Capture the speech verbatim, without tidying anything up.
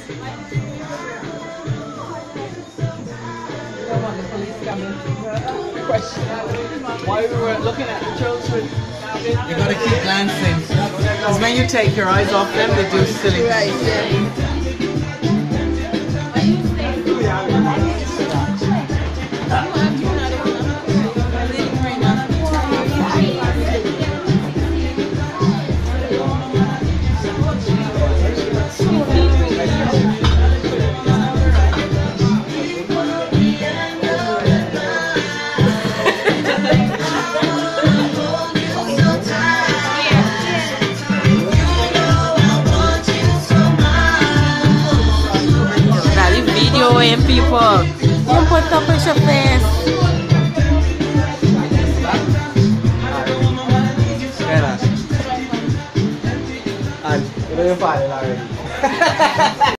Why we were looking at the children. You gotta keep glancing. Because when you take your eyes off them, they do silly. Right, yeah. Videoing people. Don't put up with your face. And you know you're fine already.